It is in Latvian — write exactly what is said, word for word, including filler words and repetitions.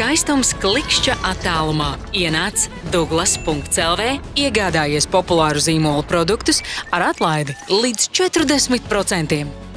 Skaistums klikšķa attālumā. Ienāc Douglas punkts L V, iegādājies populāru zīmolu produktus ar atlaidi līdz četrdesmit procentiem.